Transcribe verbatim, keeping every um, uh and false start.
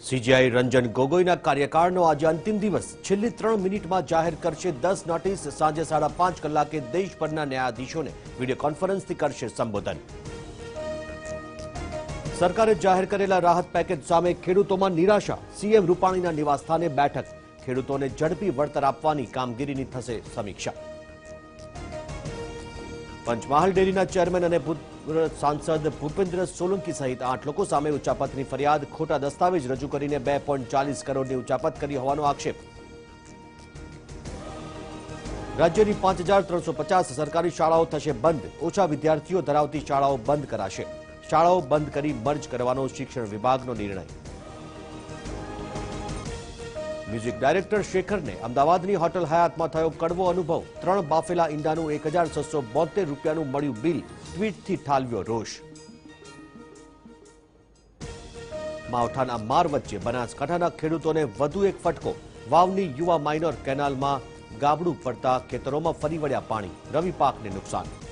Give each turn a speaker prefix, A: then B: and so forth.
A: CGI Ranjan गोगोईना कार्यकाळનો આજે અંતિમ દિવસ છેલ્લી ત્રણ મિનિટમાં જાહેર કરશે દસ નોટિસ। સાંજે સાડા પાંચ કલાકે દેશભરના ન્યાયાધીશોને વિડીયો કોન્ફરન્સથી કરશે સંબોધન। સરકારે જાહેર કરેલા રાહત પેકેજ સામે ખેડૂતોમાં નિરાશા। સીએમ રૂપાણીના નિવાસસ્થાને બેઠક। ખેડૂતોને ઝડપી વળતર આપવાની કામગીરીની થશે સમીક્ષા। पंचमहाल डेरीना चेरमेन और पूर्व सांसद भूपेन्द्र सोलंकी सहित आठ लोग सामे उच्चापतनी फरियाद। खोटा दस्तावेज रजू करीने बे पॉइंट चालीस करोड़ उच्चापत करी होवानो आक्षेप। राज्यनी पांच हजार त्रण सौ पचास सरकारी शाळाओं थशे बंद। ओछा विद्यार्थीओ धरावती शाळाओं बंद कराशे। शाळाओं बंद करी मर्ज करवानो शिक्षण विभागनो निर्णय। म्यूजिक डायरेक्टर शेखर ने अमदावादनी होटल हयात में थयो कड़वो अनुभव। त्रण बाफेला ईंडानु एक हजार छसो बोतेर रूपियानु मळ्यु बिल। ट्वीट थी ठालव्यो रोष। मावठाना मार वच्चे बनासकांठाना खेडूतोने वधु एक फटको। वावनी युवा माइनर केनाल में गाबडू पड़ता खेतरों में फरी वळ्या पाणी। रवि पाकने नुकसान।